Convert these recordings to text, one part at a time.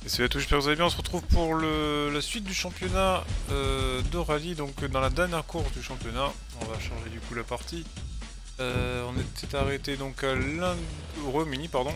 Salut à tous, j'espère que vous allez bien. On se retrouve pour la suite du championnat de rallye, donc dans la dernière course du championnat. On va changer du coup la partie. On était arrêté donc à au Royaume-Uni, pardon.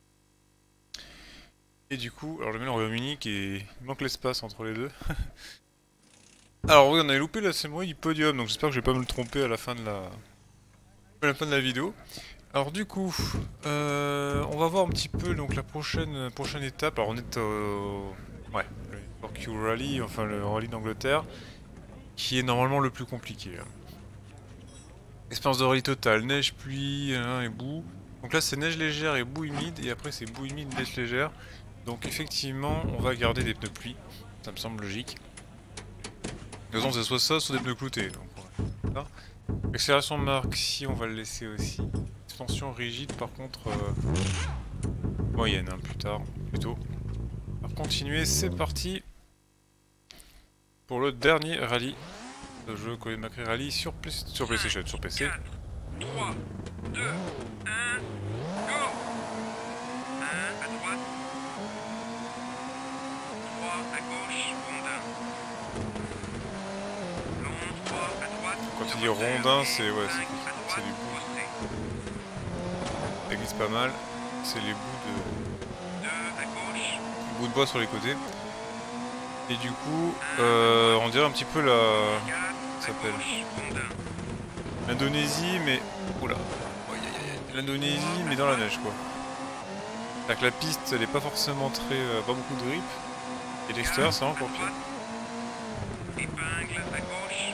Et du coup, alors je mets le Royaume-Uni il manque l'espace entre les deux. Alors oui, on avait loupé la cérémonie du podium, donc j'espère que je vais pas me le tromper à la fin de la vidéo. Alors du coup, on va voir un petit peu donc la prochaine étape. Alors on est ouais, le Torque Rally, enfin le rallye d'Angleterre, qui est normalement le plus compliqué. Expérience de rallye totale, neige, pluie, et boue. Donc là c'est neige légère et boue humide, et après c'est boue humide, neige légère. Donc effectivement, on va garder des pneus pluie, ça me semble logique. De toute façon c'est soit ça, soit des pneus cloutés. Donc voilà. Accélération maxi, on va le laisser aussi. Suspension rigide par contre moyenne, hein, plus tard, plutôt. On va continuer, c'est parti pour le dernier rallye. Le jeu Colin McRae Rally sur PlayStation, sur PC. 4, 3, 2, 1, go 1 à droite, 3 à gauche, rondin. Long, 3 à droite. Quand tu dis rondin, c'est ouais, c'est les bouts. Ça glisse pas mal. C'est les bouts de bois sur les côtés. Et du coup, on dirait un petit peu ça s'appelle l'Indonésie, mais oula, l'Indonésie, mais dans la neige quoi. C'est-à-dire que la piste, elle est pas forcément pas beaucoup de grip, et l'extérieur, c'est encore pire. Épingle à gauche.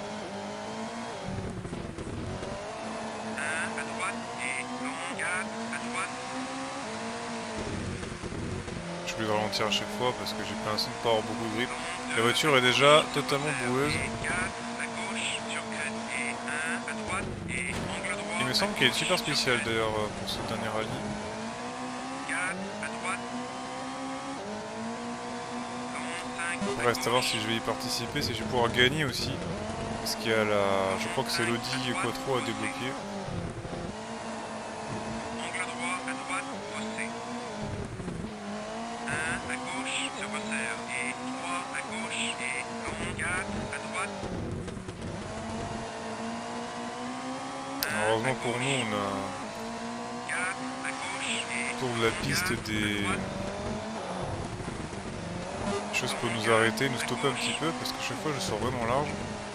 1 à droite et long, 4 à droite. Je vais ralentir à chaque fois parce que j'ai pas l'impression de pas avoir beaucoup de grip. La voiture est déjà totalement boueuse. Il me semble qu'elle est super spéciale d'ailleurs pour ce dernier rallye. Reste à voir si je vais y participer, si je vais pouvoir gagner aussi. Parce qu'il y a je crois que c'est l'Audi Quattro à débloquer. Heureusement pour nous, on a autour de la piste des choses pour nous arrêter, nous stopper un petit peu, parce que chaque fois je sors vraiment large.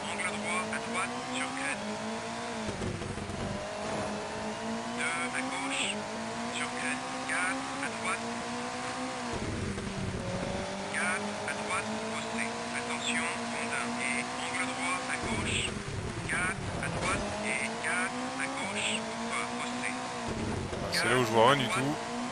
C'est là où je vois rien du tout.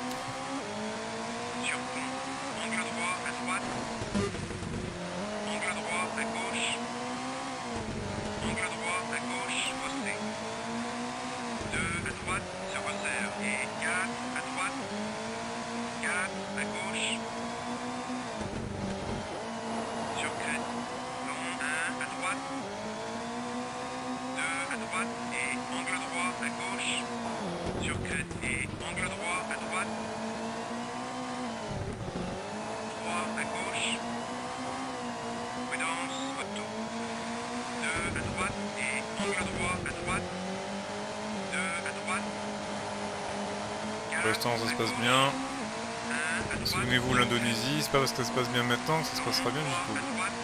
Pour l'instant ça se passe bien. Souvenez-vous l'Indonésie, c'est pas parce que ça se passe bien maintenant que ça se passera bien du tout.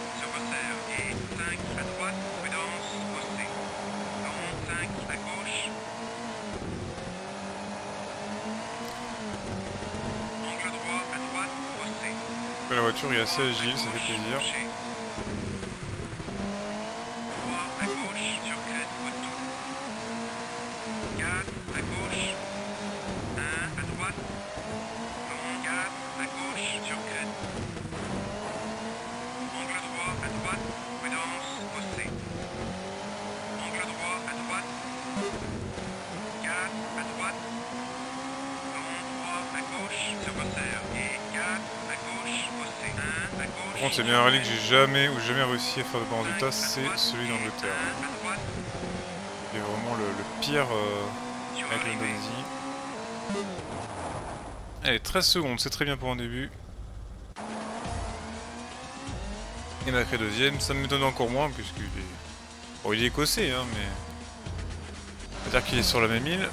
La voiture est assez agile, ça fait plaisir. Par contre, c'est bien un rallye que j'ai jamais réussi à faire de bons résultats, c'est celui d'Angleterre. C'est vraiment le pire avec l'Indonésie. Allez, 13 secondes, c'est très bien pour un début. Et Macré deuxième, ça m'étonne encore moins puisqu'il est... Bon, il est écossais, hein, mais... On va dire qu'il est sur la même île.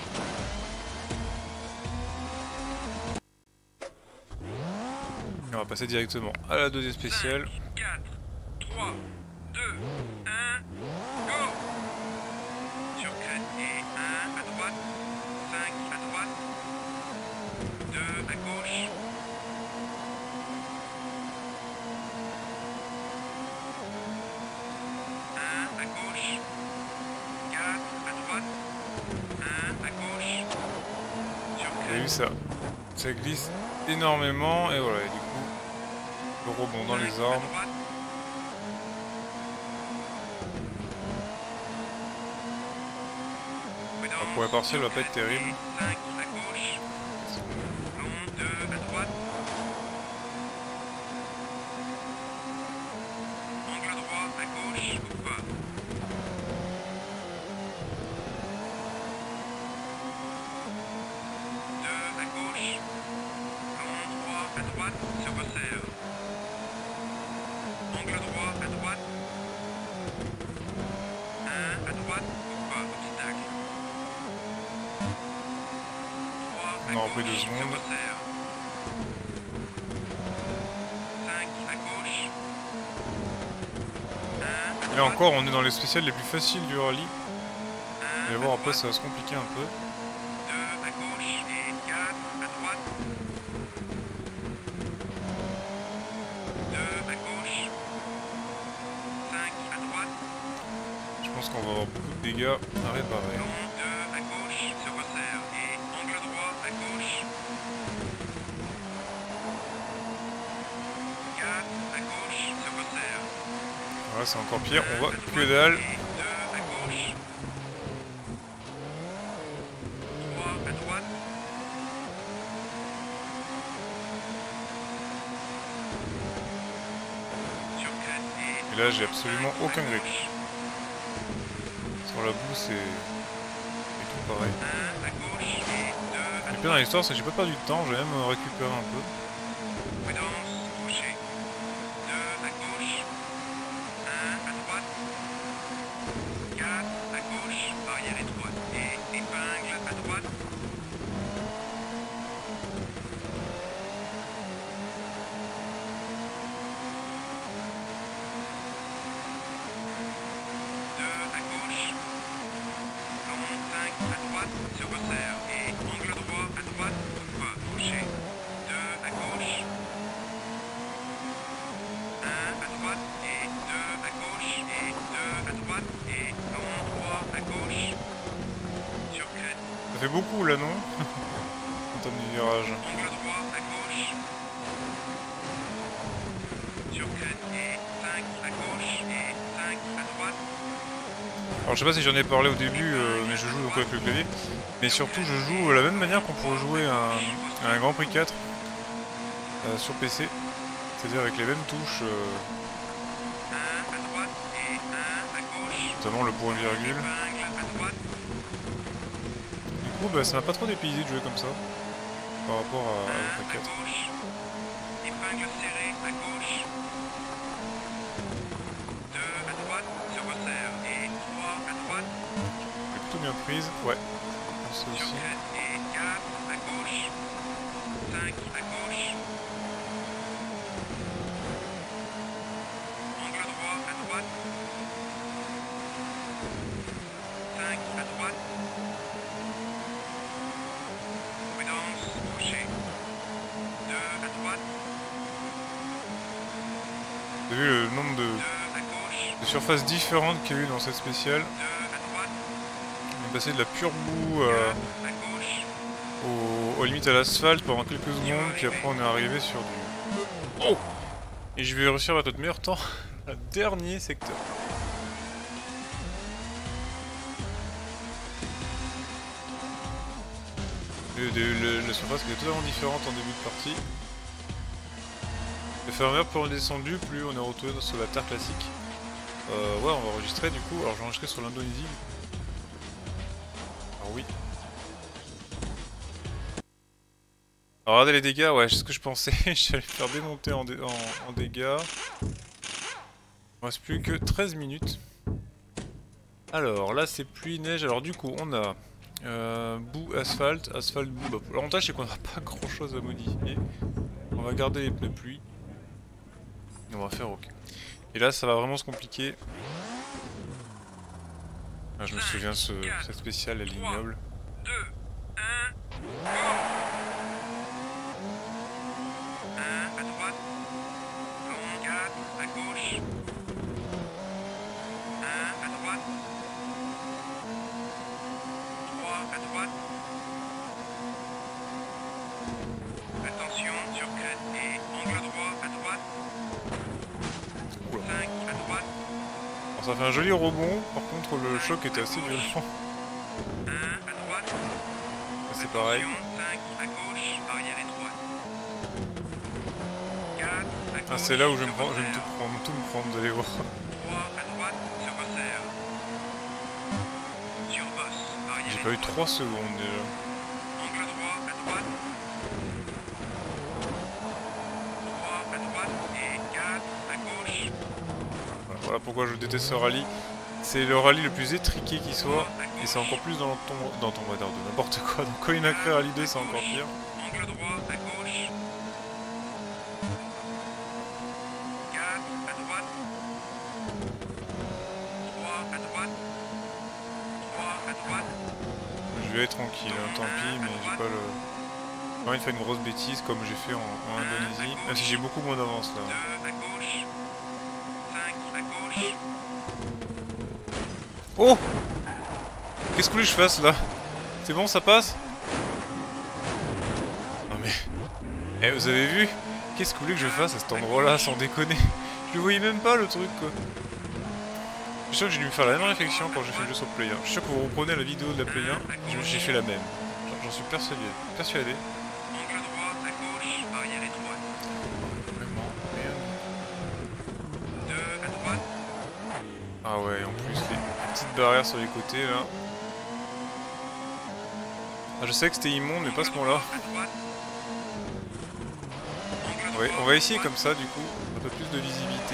Et on va passer directement à la deuxième spéciale. 4, 3, 2, 1, go! Sur crête et 1 à droite, 5 à droite, 2 à gauche. À gauche, 4 à droite, 1 à gauche, sur Vous avez vu crête, ça glisse énormément et voilà, et du coup le rebond dans les 5 à arbres. droite, prudence, Pour les partiels, sur va pas être crête terrible. et 5 à gauche, long 2 à droite, angle droit à gauche ou pas, 2 à gauche, long 3 à droite, se resserre, angle droit à droite, 1 à droite ou pas, obstacle, 3 à On a repris 2 gauche, se secondes. resserre, 5 à gauche, 1 à Et droite, encore, on est dans les spéciales les plus faciles du rallye. 1 Vous allez à voir, après droite, ça va se compliquer un peu. 2 à gauche et 4 à droite, 2 à gauche, 5 à droite, Je pense qu'on va avoir beaucoup de dégâts à réparer. long 2 à gauche, se resserre et angle droit à gauche, 4 à gauche, se resserre, Voilà, c'est encore pire, 1 on voit à droite que dalle. et 2 à gauche, 3 à droite, sur crête Et et là, j'ai absolument 5 à aucun grip. gauche, Sur la boue, c'est tout pareil. 1 à gauche et 2 à Le pire dans droite, l'histoire, c'est que j'ai pas perdu de temps, j'ai même récupéré un peu. prudence, gaucher, 2 à gauche, 1 à droite, 4 à gauche, barrière étroite et épingle à droite, à gauche, long 5 à droite, se resserre et angle droit à droite, pas gaucher, 2 à gauche, 1 à droite et 2 à gauche et 2 à droite et long 3 à gauche, sur crête, Ça fait beaucoup là, non? En termes de virage. angle droit à gauche, sur crête et 5 à gauche et 5 à droite, Alors je sais pas si j'en ai parlé au début, mais je joue donc avec le clavier. Mais surtout je joue de la même manière qu'on pourrait jouer à un Grand Prix 4 sur PC. C'est-à-dire avec les mêmes touches, 1 à droite et 1 à gauche, notamment le point virgule. épingle à droite, Du coup bah, ça m'a pas trop dépaysé de jouer comme ça par rapport à 1 Grand Prix à 4. gauche, épingle serrée à gauche, 2 à droite, se resserre et 3 à droite, J'ai plutôt bien prise, ouais. Ça sur aussi. crête et 4 à gauche, 5 à gauche, angle droit à droite, 5 à droite, prudence, gaucher, 2 à droite, Vous avez vu le nombre 2 à gauche, de surfaces différentes qu'il y a eu dans cette spéciale. 2 à droite, On est passé de la pure boue 4 à gauche, aux limites à l'asphalte pendant quelques secondes, puis après on est arrivé sur du... Oh! Et je vais réussir à battre notre meilleur temps, le dernier secteur. La surface qui est totalement différente en début de partie. Le fur et à mesure, plus on est descendu, plus on est retrouvé sur la terre classique. Ouais, on va enregistrer du coup. Alors je vais enregistrer sur l'Indonésie. Alors oui. Alors regardez les dégâts, ouais, c'est ce que je pensais. J'allais me faire démonter en dégâts. Il reste plus que 13 minutes. Alors là c'est pluie, neige, alors du coup on a boue, asphalte, asphalte, boue. Bah, l'avantage c'est qu'on n'a pas grand chose à modifier. On va garder les pneus pluie. Et on va faire OK. Et là ça va vraiment se compliquer. Ah, je me souviens cette spéciale, elle est ignoble. 2, 1, go! 1 à droite, long 4 à gauche, 1 à droite, 3 à droite, attention sur crête et angle droit à droite, 5 à droite, Alors, ça fait un joli rebond, par contre le choc était assez violent. 1 à droite, C'est pareil. 5 à gauche, arrière étroite, 4 à gauche, Ah, c'est là où je vais me se prendre, resserre. tout me prendre, vous allez voir. 3 à droite, se resserre. Sur bosse, arrière J'ai pas eu étroite. 3 secondes déjà. Angle droit à droite. 3 à droite et 4 à gauche. Voilà pourquoi je déteste ce rallye. C'est le rallye le plus étriqué qui soit, et c'est encore plus dans ton radar de n'importe quoi. Donc quand il a créé Rallye 2, c'est encore pire. Angle droit à gauche. 4 à droite. 3 à droite. 3 à droite. Je vais être tranquille, hein, tant pis, mais j'ai pas le... J'ai envie de faire une grosse bêtise comme j'ai fait en Indonésie, même si j'ai beaucoup moins d'avance là. 2 à gauche. 5 à gauche. Oh! Qu'est-ce que vous voulez que je fasse là? C'est bon, ça passe? Non mais... Eh, vous avez vu? Qu'est-ce que vous voulez que je fasse à cet endroit-là, sans déconner? Je le voyais même pas le truc quoi. Je suis sûr que j'ai dû me faire la même réflexion quand j'ai fait le jeu sur Play 1. Je suis sûr que vous reprenez la vidéo de la Play 1, j'ai fait la même. J'en suis persuadé. Persuadé. Angle droit à gauche, arrière étroite. Vraiment, merde. 2 à droite. Ah ouais, en plus les petites barrières sur les côtés là. Ah, je sais que c'était immonde, mais pas ce point-là. À droite. Ouais, on va essayer comme ça du coup, un peu plus de visibilité.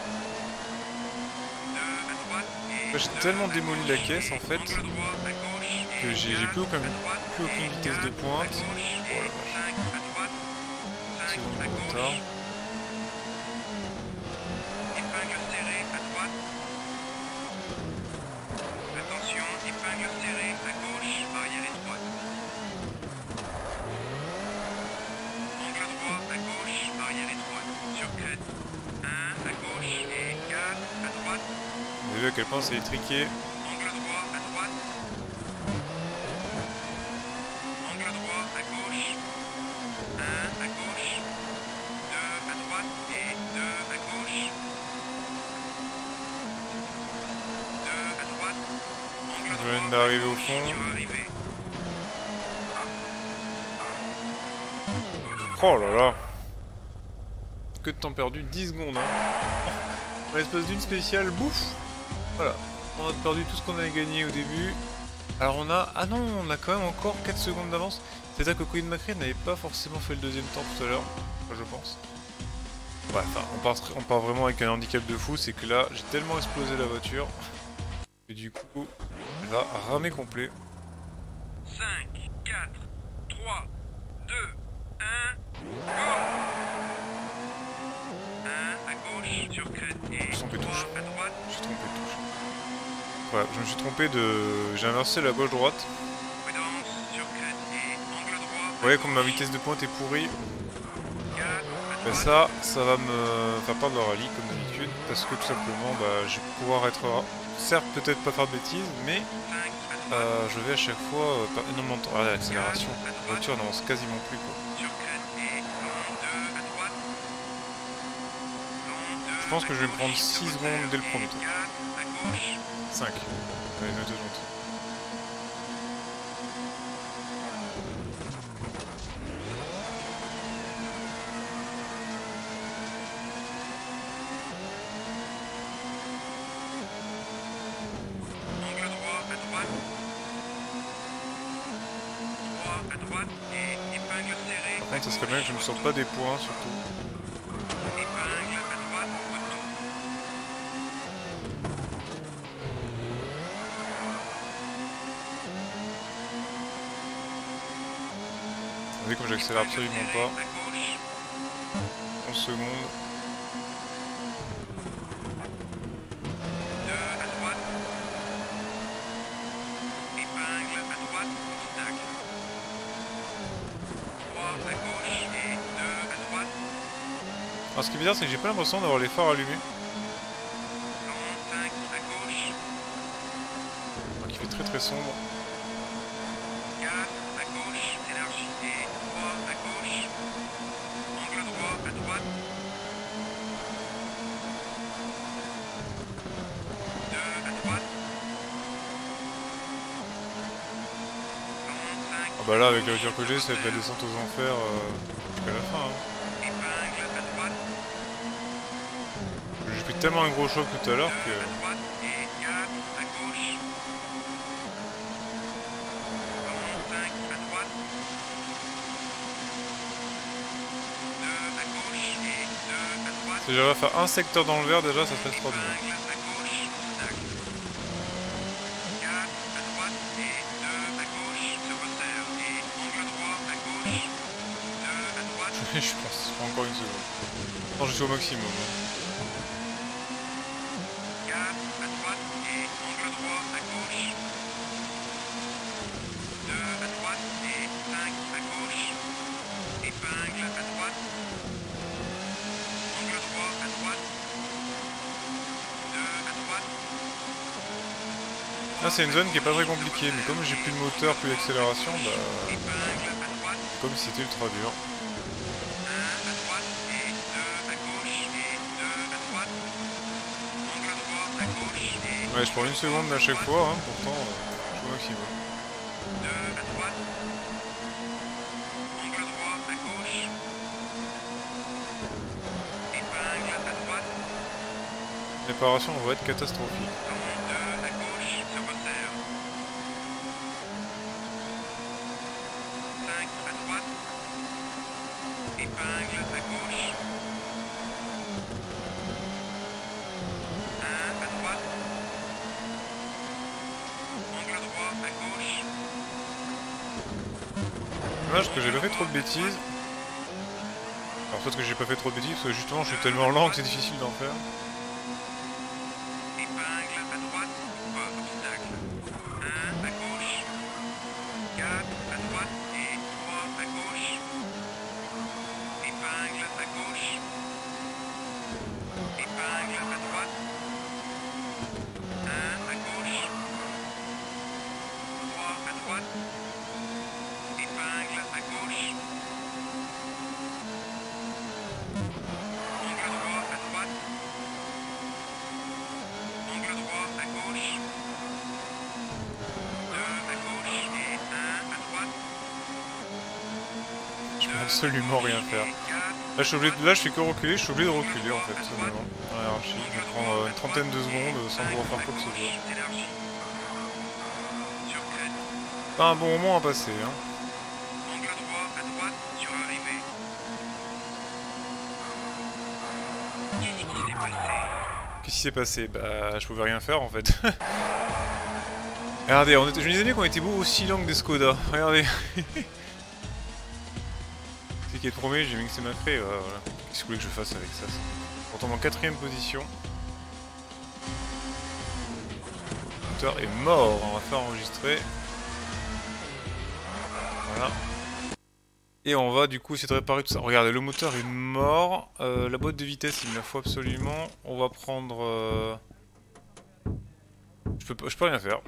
2 à droite et J'ai tellement démoli la caisse en fait angle droit à gauche et que j'ai plus aucune vitesse de pointe. gauche Oh et la vache, 5 à droite, 5 c'est à du gauche, retard. épingle serrée à droite. Attention, épingle serrée à gauche, arrière étroite. Angle droit à gauche, arrière étroite. Sur crête. 1 à gauche et 4 à droite. Vous avez vu à quel point c'est étriqué. Angle droit à droite. Angle droit à gauche. 1 à gauche. 2 à droite et 2 à gauche. 2 à droite. Angle Je viens droit d'arriver à au gauche, fond. tu vas arriver. Oh là là. Que de temps perdu, 10 secondes hein. À l'espace d'une spéciale, bouffe. Voilà, on a perdu tout ce qu'on avait gagné au début. Alors on a... Ah non, on a quand même encore 4 secondes d'avance. C'est-à-dire que Colin McRae n'avait pas forcément fait le deuxième temps tout à l'heure, je pense. Ouais, enfin, on part vraiment avec un handicap de fou, c'est que là, j'ai tellement explosé la voiture que du coup, elle va ramer complet. 5, 4, 3, 2, 1, go! 1 à gauche sur crête et Je sens que 3 touche. à droite. Je suis trompé de touche. Voilà, je me suis trompé de... J'ai inversé la gauche-droite. Prudence sur crête et angle droit. Vous voyez comme ma vitesse de pointe est pourrie. 4 à Ben droite. ça va me faire perdre le rallye comme d'habitude. Parce que tout simplement, bah, je vais pouvoir être... Certes, peut-être pas faire de bêtises, mais 5 à droite. je vais à chaque fois par énormément de temps. Ah, l'accélération. La voiture n'avance quasiment plus quoi. Sur crête et long 2 à droite. Long 2 Je pense que je vais me à prendre gauche, 6 se secondes dès le resserre premier et tour. 4 à gauche. 5. Allez, notez gentil. Angle droit à droite. 3 à droite et épingle serrée. Par contre, ça serait bien que je me sorte pas des points surtout. Épingle à droite, retour. voyez comme j'accélère absolument pas. À gauche. 11 secondes. 2 à droite. Épingle à droite, obstacle. 3 à gauche et 2 à droite. Alors ce qui est bizarre c'est que j'ai pas l'impression d'avoir les phares allumés. Long 5 à gauche. Donc il fait très sombre. 4 à gauche, énergie et 3 à gauche. Angle droit à droite. 2 à droite. Long 5. Ah bah là avec la voiture que j'ai ça va être la descente aux enfers jusqu'à la fin. Hein. Épingle à droite. J'ai pris tellement un gros choc tout à 2 l'heure à que... droite et 4 à gauche. Long 5 à droite. 2 à gauche et 2 à droite. Si j'arrive à faire un secteur dans le vert déjà ça serait extraordinaire. Épingle à gauche, obstacle. 4 à droite et 2 à gauche, se resserre. Et angle droit à gauche. 2 à droite. Je pense encore une seconde. Non je suis au maximum. 4 à droite et angle droit à gauche. 2 à droite et 5 à gauche. Épingle à droite. Angle droit à droite. 2 à droite. Là c'est une zone qui est pas très compliquée mais comme j'ai plus de moteur, plus d'accélération, bah... Épingle à droite. comme si c'était ultra dur. 1 à droite et 2 à gauche et 2 à droite. Angle droit à gauche et Ouais je prends une seconde à chaque fois, hein, pourtant je suis au maximum. 2 à droite. Angle droit à gauche. Épingle à droite. Réparation va être catastrophique. Long 2 à gauche, se resserre. 5 à droite. Épingle à gauche. 1 à droite. Angle droit à gauche. Dommage que j'ai pas fait trop de bêtises. Alors peut-être que j'ai pas fait trop de bêtises parce que justement je suis tellement lent que c'est difficile d'en faire. Épingle à droite, pas obstacle. 1 à gauche. 4 à droite et 3 à gauche. Épingle à gauche. Épingle à droite. 1 à gauche. 3 à droite. Épingle à gauche. Angle droit à droite. Angle droit à gauche. 2 à gauche et 1 à droite. Je peux absolument rien faire. Là je suis obligé de... Là je fais que reculer, je suis obligé de reculer en fait, tout simplement. Dans la hiérarchie, je vais prendre une trentaine de secondes sans pouvoir faire quoi que ce soit. Pas un bon moment à passer, hein. Angle droit à droite sur arrivée. Qu'est-ce qui s'est passé? Qu'est-ce qui s'est passé? Bah je pouvais rien faire en fait. Regardez, je me disais bien qu'on était beau aussi lent que des Skoda. Regardez. C'est qui est le premier, j'ai mixé ma crée, voilà. Qu'est-ce que vous voulez que je fasse avec ça? On tombe en 4ème position. Le moteur est mort, on va faire enregistrer. Voilà. Et on va du coup essayer de réparer tout ça. Regardez, le moteur est mort. La boîte de vitesse, il me la faut absolument. On va prendre... Je peux rien faire.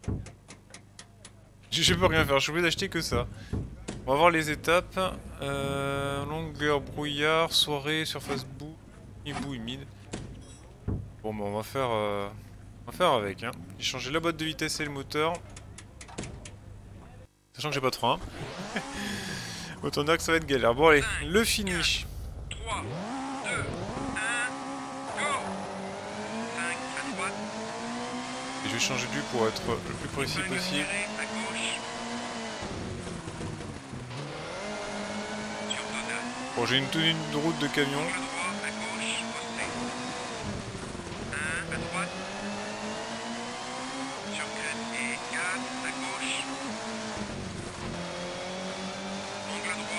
Je peux rien faire, je suis obligé d'acheter que ça. On va voir les étapes. Longueur, brouillard, soirée, surface boue, hibou, humide. Bon bah on va faire avec. Hein. J'ai changé la boîte de vitesse et le moteur. Sachant que j'ai pas de frein. Autant dire que ça va être galère. Bon allez, le finish. 3, 2, 1, go! 5 à droite. Et je vais changer de vue pour être le plus précis Épingle possible. serrée à gauche. Sur Donat. Bon, j'ai une tenue de route de camion. Angle droit à gauche, posté. 1 à droite. Sur crête et 4 à gauche. Angle droit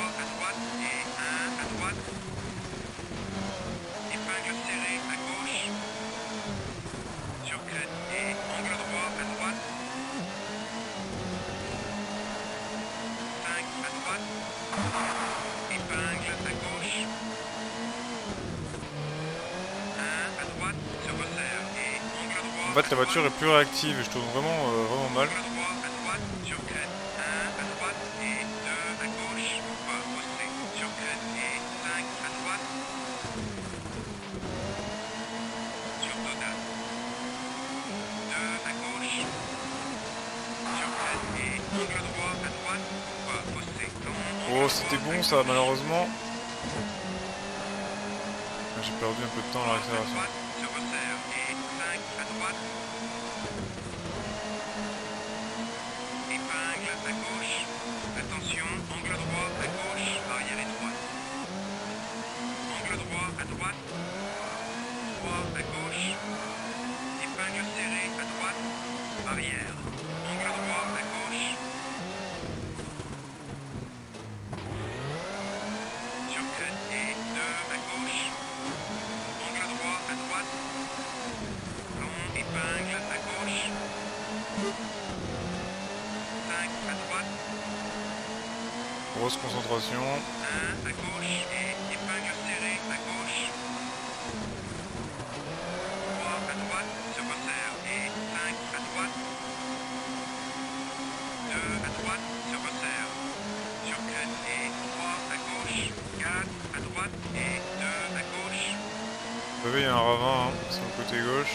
fait la voiture est plus réactive et je tourne vraiment mal. Angle droit à droite, sur crête 1 à droite et 2 à gauche. Pas posté. Sur crête et 5 à droite. Sur Toda. 2 à gauche. Sur crête et angle droit à droite. Pas posté. Oh, c'était bon ça, malheureusement. J'ai perdu un peu de temps à l'accélération. Se resserre et 5 à droite. Épingle à gauche. Attention, angle droit à gauche, arrière étroite. Angle droit à droite. Droit à gauche. Épingle serrée à droite. Arrière. Angle droit à gauche. Sur crête et 2 à gauche. Angle droit à droite. Long épingle à gauche. 5 à droite. Grosse concentration. 1 à gauche et épingle serrée à gauche. Droit à droite, se resserre et 5 à droite. 2 à droite, se resserre. Sur crête et 3 à gauche. 4 à droite et 2 à gauche. Vous savez, il y a un ravin hein, sur le côté gauche.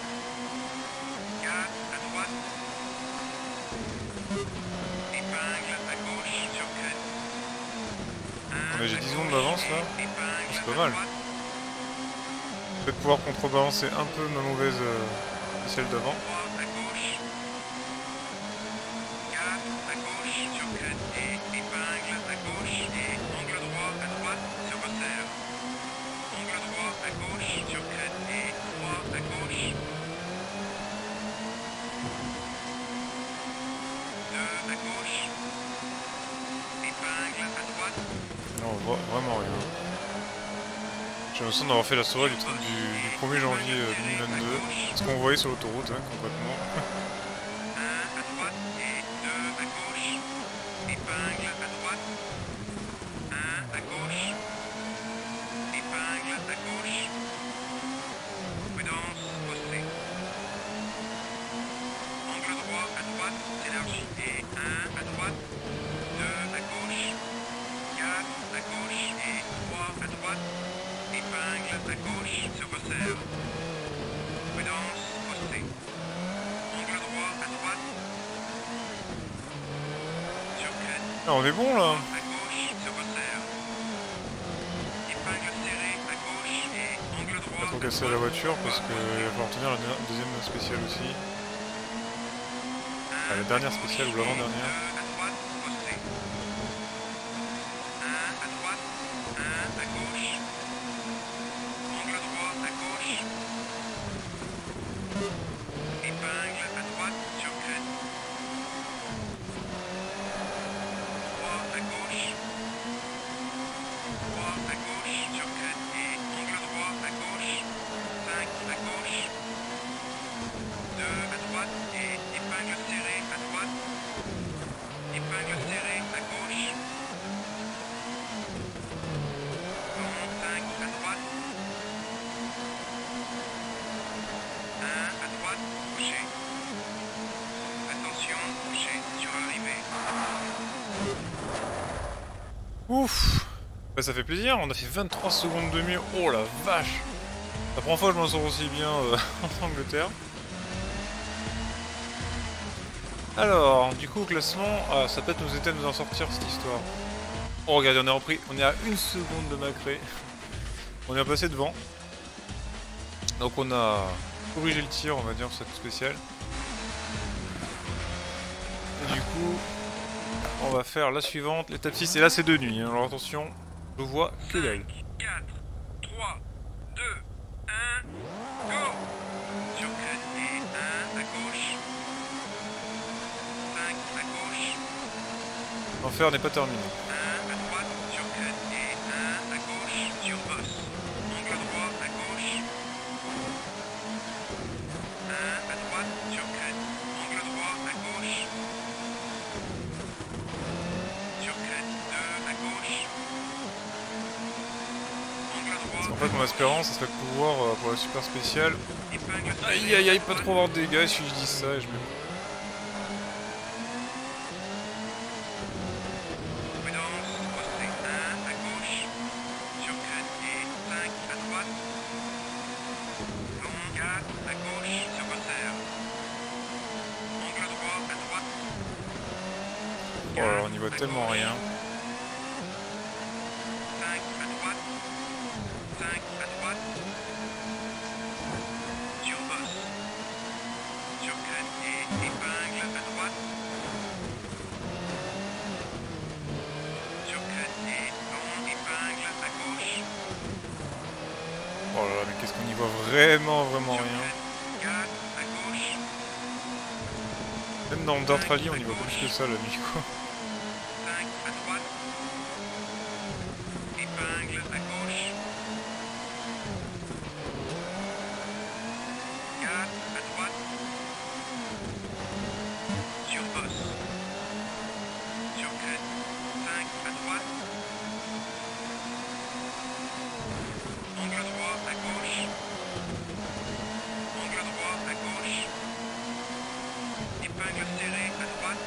4 à droite. Épingle à gauche sur crête. J'ai 10 secondes d'avance là. Épingle C'est pas à mal. droite. Peut-être pouvoir contrebalancer un peu ma mauvaise celle d'avant. 3 à gauche. 4 à gauche sur crête et épingle à gauche et angle droit à droite se resserre. Angle droit à gauche sur crête et 3 à gauche. 2 à gauche. Épingle à droite. Là, on voit vraiment rien. J'ai l'impression d'avoir fait la soirée du 1er janvier 2022. Ce qu'on voyait sur l'autoroute, hein, complètement. 1 à droite et 2 à gauche. Épingle à droite. 1 à gauche. Épingle à gauche. Prudence, postée. Angle droit à droite, s'élargit et 1 à droite. 2 à gauche. 4 à gauche et 3 à droite. Épingle à gauche, se resserre. Prudence, postée. Angle droit à droite. Sur crête. Ah, on est bon là. À gauche, se resserre. Épingle serrée à gauche et angle droit. Pas trop casser la voiture parce qu'il va falloir tenir la deuxième spéciale aussi. Ah, la dernière spéciale ou l'avant-dernière. 2 à droite, posté. 1 à droite, 1 à gauche. Angle droit à gauche. Épingle à droite sur crête. 3 à gauche. 3 à gauche sur crête et angle droit à gauche. 5 à gauche. 2 à droite et épingle serrée à droite. Épingle serrée à gauche. Long 5 à droite. 1 à droite, couché. Attention, couché sur arrivée. Ouf. Bah, ça fait plaisir, on a fait 23 secondes de mieux. Oh la vache. La première fois que je m'en sors aussi bien en Angleterre. Alors, du coup au classement, ça peut-être nous aider à nous en sortir cette histoire. Oh regardez, on est à 1 seconde de Macré. On est passé devant. Donc on a corrigé le tir, on va dire, cette spéciale. Et du coup, on va faire la suivante, l'étape 6, et là c'est de nuit, hein. Alors attention, je vois que dalle. 4, 3, 2, 1, go! Sur crête et 1 à gauche. 5 à gauche. L'enfer n'est pas terminé. 1 à droite sur crête et 1 à gauche sur bosse. Angle droit à gauche. 1 à droite sur crête. Angle droit à gauche. Sur crête 2 à gauche. Angle droit fait, mon espérance, ce serait de pouvoir, pour la super spéciale... Épingle Aïe serrée. aïe aïe, pas trop avoir de dégâts si je dis ça et je me... Prudence, croisé 1 à gauche. Sur crête et 5 à droite. Long 4 à gauche sur resserre. Angle droit à droite. Oh là là, on y voit tellement rien. 5 à droite. 5 à droite. Sur bosse. Sur crête et épingle à droite. Sur crête et long épingle à gauche. Oh là là, mais qu'est-ce qu'on y voit vraiment Sur rien. crête 4 à gauche. Même dans le Dirt Rally, on y voit plus que ça, la nuit, quoi. 5 à droite. Épingle à gauche. 4 à droite. Sur bosse. Sur crête 5 à droite. Angle droit à gauche. Angle droit à gauche. Épingle serrée à droite.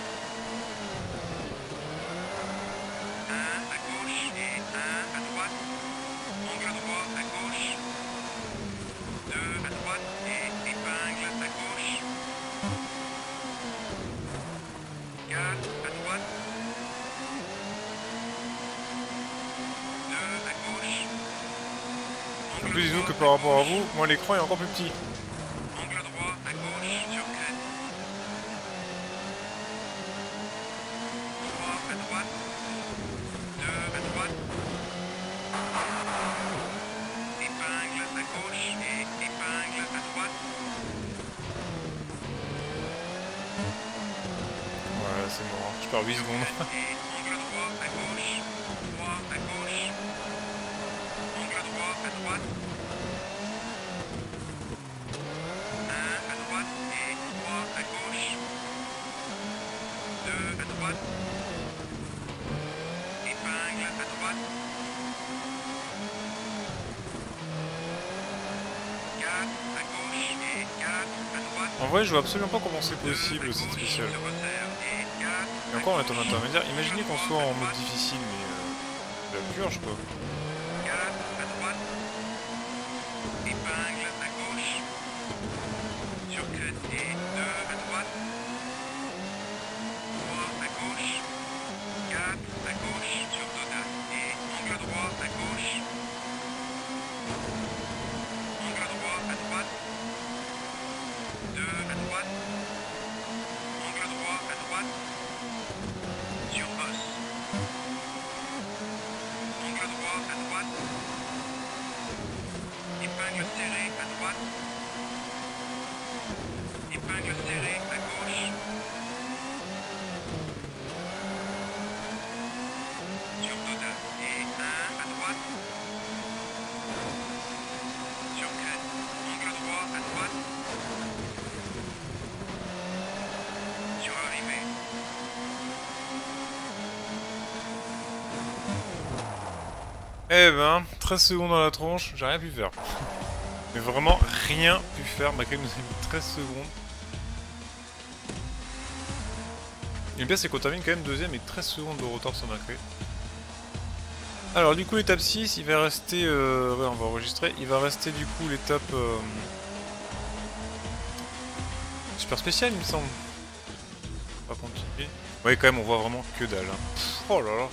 1 à gauche et 1 à droite. Angle droit à gauche. 2 à droite et épingle à gauche. 4 à droite. 2 à gauche. En plus, disons que par rapport à vous, moi l'écran est encore plus petit. Angle droit à gauche sur crête. Droit à droite. 2 à droite. Épingle à gauche et épingle à droite. Ouais, c'est mort, je perds 8 secondes. Et angle droit à gauche. Droit à gauche. Angle droit à droite. 1 à droite et 3 à gauche. 2 à droite. Épingle à droite. 4 à gauche et 4 à droite. En vrai, je vois absolument pas comment c'est possible cette spéciale. Se resserre et 4 Et encore, on est en intermédiaire. Imaginez qu'on soit en mode difficile, mais c'est la purge, quoi. 4 à droite. Épingle à gauche. Sur crête et 2 à droite. 3 à gauche. 4 à gauche sur Doda. Et angle droit à gauche. Angle droit à droite. 2 à droite. Angle droit à droite. Sur bosse. Angle droit à droite. Épingle serrée à droite. Épingle serrée à gauche. Sur Doda et 1 à droite. Sur crête. Angle droit à droite. Sur arrivée. Eh ben, 13 secondes dans la tronche, j'ai rien pu faire. Mais vraiment rien pu faire, malgré que nous avons mis 13 secondes. Et le pire, c'est qu'on termine quand même deuxième et 13 secondes de retard sur Macré. Alors, du coup, l'étape 6, il va rester... ouais, on va enregistrer. Il va rester, du coup, l'étape... super spéciale, il me semble. On va continuer. Ouais, quand même, on voit vraiment que dalle. Hein. Pff, oh là là.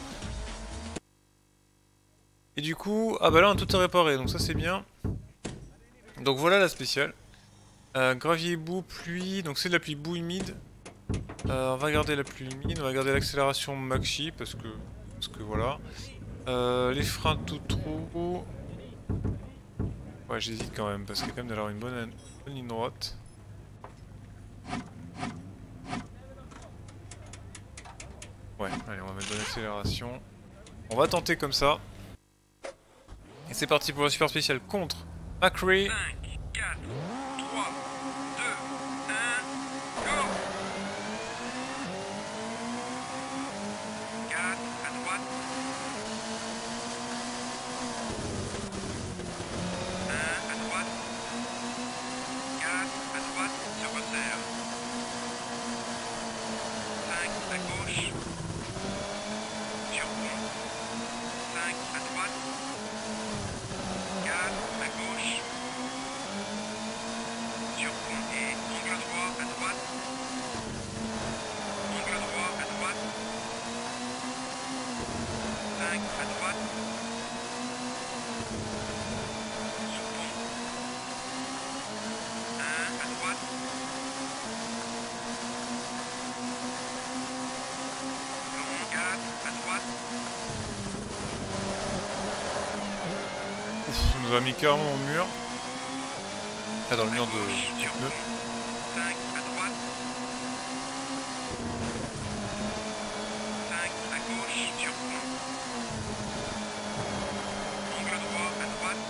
Et du coup, ah bah là, on a tout à réparer, donc ça, c'est bien. Donc voilà la spéciale. Gravier, boue, pluie. Donc c'est de la pluie boue humide. On va garder la pluie humide. On va garder l'accélération maxi parce que voilà. Les freins tout trou. Ouais, j'hésite quand même parce qu'il y a quand même d'avoir une bonne ligne droite. Ouais, allez, on va mettre de l'accélération. On va tenter comme ça. Et c'est parti pour la super spéciale contre Macré. 5, 4, 3, 2, 1, go! 4 à droite. nous a mis carrément au mur. Là, dans le mur de pneus. 5 à droite. 5 à gauche sur pont. Angle droit à droite.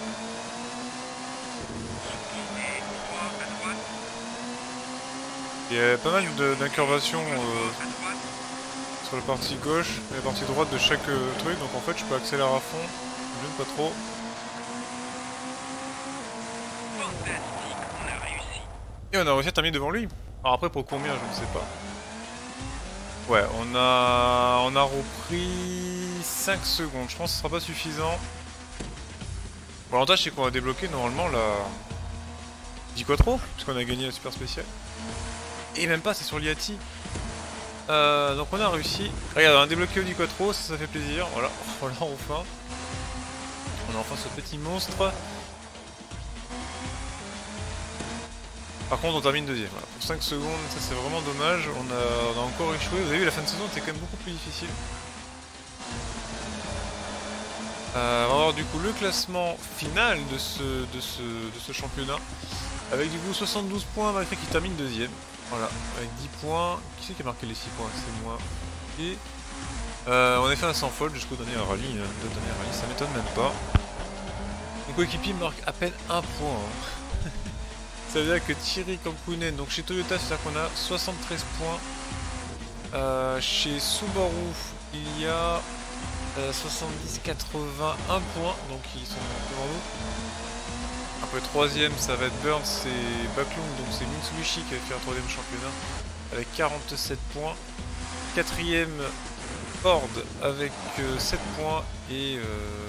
Sous pont et droit à droite. Il y a pas mal d'incurvations À droite. sur la partie gauche et la partie droite de chaque truc, donc en fait je peux accélérer à fond, je pas trop. Fantastique, on a réussi. Et on a réussi à terminer devant lui. Alors après pour combien je ne sais pas. Ouais, on a repris 5 secondes, je pense que ce sera pas suffisant. Bon, l'avantage c'est qu'on va débloquer normalement la 10 quattro, puisqu'on a gagné la super spéciale. Et même pas, c'est sur l'IATI. Donc on a réussi. Regarde, on a débloqué au 10 quattro, ça fait plaisir. Voilà, voilà enfin. On a enfin ce petit monstre. Par contre on termine deuxième, voilà. Pour 5 secondes, ça c'est vraiment dommage, on a encore échoué. Vous avez vu, la fin de saison était quand même beaucoup plus difficile. On va voir du coup le classement final de ce championnat. Avec du coup 72 points, malgré qu'il termine deuxième. Voilà, avec 10 points. Qui c'est qui a marqué les 6 points? C'est moi. Et on est fait un sans faute jusqu'au dernier rallye. Ça m'étonne même pas. Mon coéquipier marque à peine 1 point. Hein. Ça veut dire que Thierry Kankkunen, donc chez Toyota, c'est-à-dire qu'on a 73 points. Chez Subaru, il y a 70-81 points, donc ils sont devant nous. Après troisième, ça va être Burns et Backlund, donc c'est Mitsubishi qui a fait un troisième championnat avec 47 points. Quatrième, Ford avec 7 points et...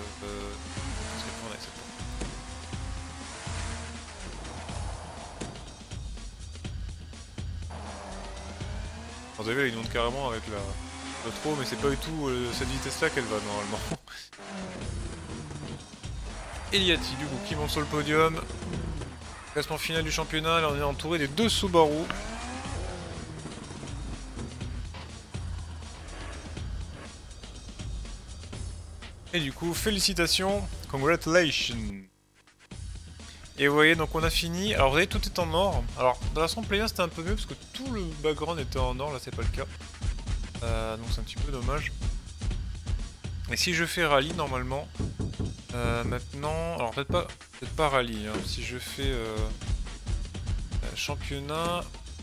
Vous avez vu, là, il monte carrément avec le trop, mais c'est pas du tout cette vitesse-là qu'elle va normalement. Eliati, du coup, qui monte sur le podium. Classement final du championnat, là on est entouré des deux Subaru. Et du coup, félicitations, congratulations. Et vous voyez, donc on a fini. Alors vous voyez, tout est en or. Alors dans la version play 1 c'était un peu mieux parce que tout le background était en or, là c'est pas le cas. Donc c'est un petit peu dommage. Et si je fais rallye normalement, maintenant, alors peut-être pas rallye, hein. Si je fais championnat,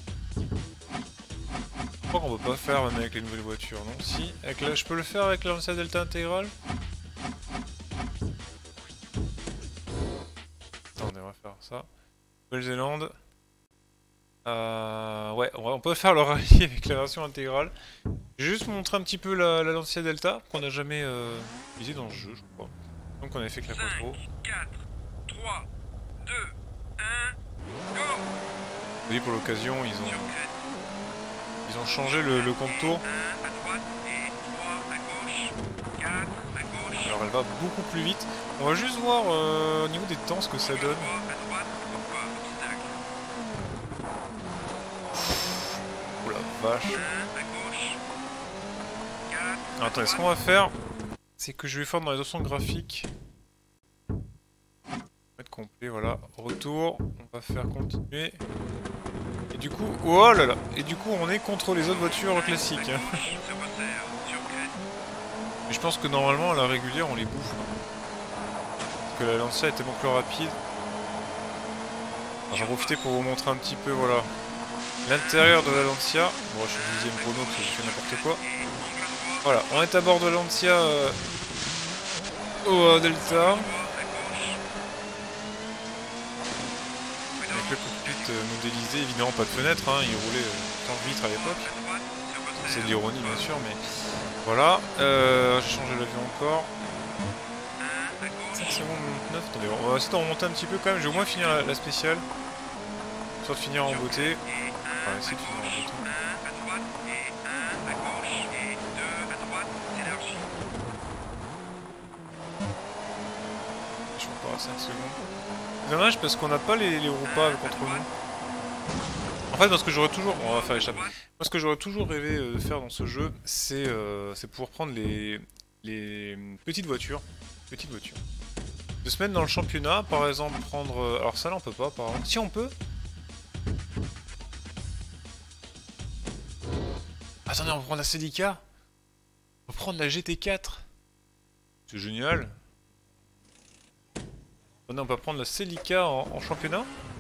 je crois qu'on peut pas faire même avec les nouvelles voitures, non? Si, avec je peux le faire avec la Lancia Delta intégrale. Attendez, on va faire ça. Nouvelle-Zélande. Ouais, on peut faire le rallye avec la version intégrale. Je vais juste montrer un petit peu la Lancia Delta qu'on n'a jamais utilisée dans le jeu, je crois. Donc on avait fait que la quattro. 4, 3, 2, 1, go! Vous voyez, pour l'occasion, ils ont changé le contour. 1 à droite et 3 à gauche. 4 à gauche. Alors elle va beaucoup plus vite. On va juste voir au niveau des temps ce que ça donne. 3 à droite, pourquoi obstacle? Oh la vache. 1 à gauche. 4 à Attends, ce droite. qu'on va faire, c'est que je vais faire dans les options graphiques. Mettre complet, voilà. Retour, on va faire continuer. Et du coup, oh là là. Et du coup, on est contre les autres voitures classiques. Hein. Se resserre sur crête. Mais je pense que normalement, à la régulière, on les bouffe. Parce que la Lancia est tellement plus rapide. Alors, j'en profiter pour vous montrer un petit peu, voilà, l'intérieur de la Lancia. Bon, je suis le deuxième chrono parce que je fais n'importe quoi. Voilà, on est à bord de la Lancia au Delta. Avec le cockpit modélisé, évidemment pas de fenêtre, hein, il roulait sans vitre à l'époque. C'est de l'ironie bien sûr, mais voilà. J'ai changé l'avion encore. 5 secondes 9. Attendez, on va essayer d'en remonter un petit peu quand même. Je vais au moins finir la spéciale. Soit de finir en beauté. On va essayer de finir en beauté. 1 à droite et 1 à gauche et 2 à droite, élargi. Je suis encore à 5 secondes. Dommage parce qu'on n'a pas les roues paves contre nous. En fait, moi ce que j'aurais toujours... On va faire échapper. Moi ce que j'aurais toujours rêvé de faire dans ce jeu, c'est pouvoir prendre les petites voitures. De se mettre dans le championnat, par exemple prendre... alors ça là on peut pas par exemple. Si on peut. Attendez, on va prendre la Celica. On va prendre la GT4. C'est génial. Attendez, on peut prendre la Celica en championnat.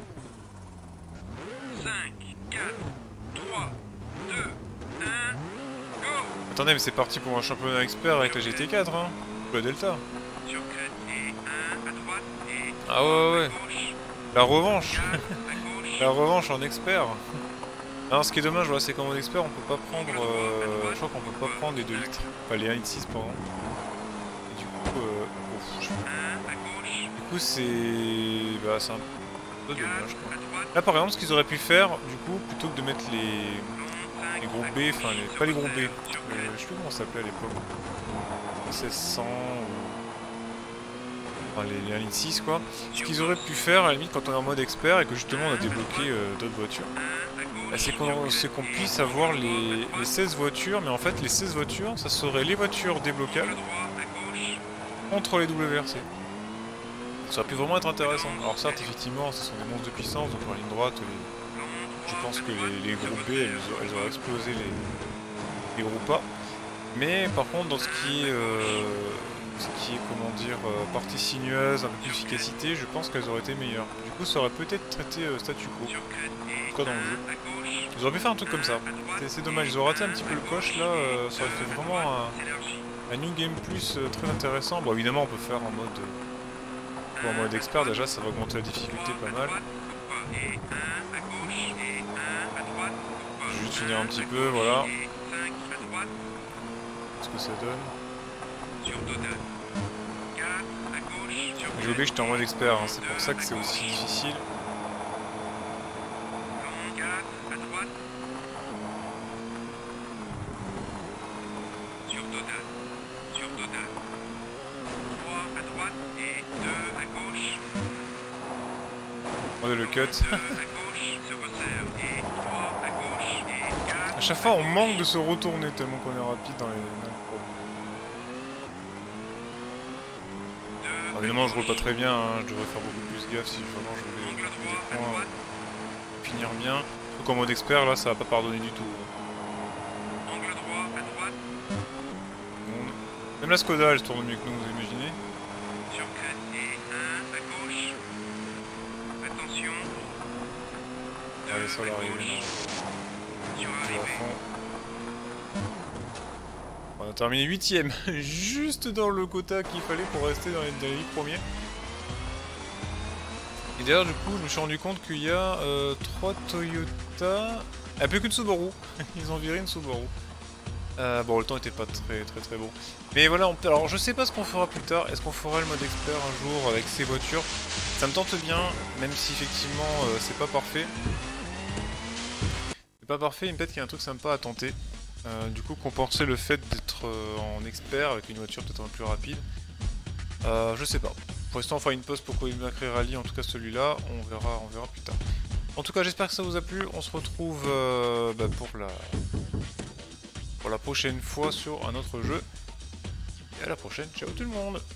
5, 4, 3, 2, 1, go! Attendez, mais c'est parti pour un championnat expert avec la GT4, hein. Ou la Delta. Sur crête et 1 à droite et Ah ouais. gauche. La revanche. 4 à gauche. La revanche en expert. Alors ce qui est dommage, voilà, c'est qu'en mode expert on peut pas prendre... je crois qu'on peut pas prendre les 2 litres. Enfin les 1,6 litre pardon. Et du coup... ouf, 1 à gauche. du coup c'est... Bah c'est un peu 4 dommage quoi. à droite. Là par exemple ce qu'ils auraient pu faire, du coup, plutôt que de mettre les groupes B, enfin pas les groupes B, je sais plus comment ça s'appelait à l'époque. 1600 ou... Enfin les 1,6 litre quoi. Ce qu'ils auraient pu faire à la limite quand on est en mode expert et que justement on a débloqué d'autres voitures. C'est qu'on puisse avoir les 16 voitures, mais en fait les 16 voitures, ça serait les voitures débloquables contre les WRC. Ça aurait pu vraiment être intéressant. Alors certes, effectivement, ce sont des monstres de puissance, donc en ligne droite, je pense que les groupes B, elles auraient explosé les groupes A. Mais par contre, dans ce qui est comment dire, partie sinueuse, un peu plus d'efficacité, je pense qu'elles auraient été meilleures. Du coup, ça aurait peut-être traité statu quo, en tout cas dans le jeu. Ils auraient pu faire un truc comme ça. C'est dommage, ils ont raté un petit peu le coche là, ça aurait fait vraiment un New Game Plus très intéressant. Bon évidemment on peut faire en mode expert, déjà ça va augmenter la difficulté pas mal. Je vais juste finir un petit peu, voilà. Ce que ça donne. J'ai oublié que j'étais en mode expert, hein. C'est pour ça que c'est aussi difficile. Regardez le cut. À chaque fois on manque de se retourner tellement qu'on est rapide dans les pros. Alors, évidemment je roule pas très bien, hein. Je devrais faire beaucoup plus gaffe si vraiment je voulais des points, finir bien. Donc en mode expert là ça va pas pardonner du tout. Même la Skoda elle se tourne mieux que nous, vous imaginez? Allez, sur l'arrivée. On a terminé 8ème, juste dans le quota qu'il fallait pour rester dans les 8 premiers. Et d'ailleurs, du coup, je me suis rendu compte qu'il y a 3 Toyota. Ah, plus qu'une Subaru. Ils ont viré une Subaru. Bon, le temps était pas très bon. Mais voilà, alors je sais pas ce qu'on fera plus tard. Est-ce qu'on fera le mode expert un jour avec ces voitures? Ça me tente bien, même si effectivement c'est pas parfait. C'est pas parfait, mais peut-être qu'il y a un truc sympa à tenter. Du coup, compenser le fait d'être en expert avec une voiture peut-être un peu plus rapide. Je sais pas. Pour l'instant, on fera une pause pour Colin McRae Rally, en tout cas celui-là. On verra plus tard. En tout cas, j'espère que ça vous a plu. On se retrouve pour la prochaine fois sur un autre jeu. Et à la prochaine. Ciao tout le monde!